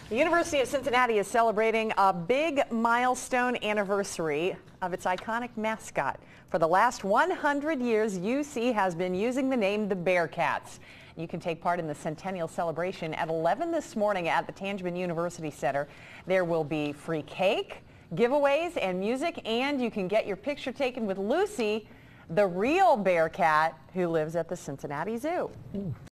The University of Cincinnati is celebrating a big milestone anniversary of its iconic mascot. For the last 100 years, UC has been using the name the Bearcats. You can take part in the centennial celebration at 11 this morning at the Tangerman University Center. There will be free cake, giveaways, and music, and you can get your picture taken with Lucy, the real Bearcat who lives at the Cincinnati Zoo.